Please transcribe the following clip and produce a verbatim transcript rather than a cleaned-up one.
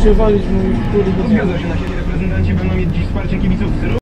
wywalić mój kurde. Zgadza się, nasi reprezentanci będą mieć dziś wsparcie kibiców.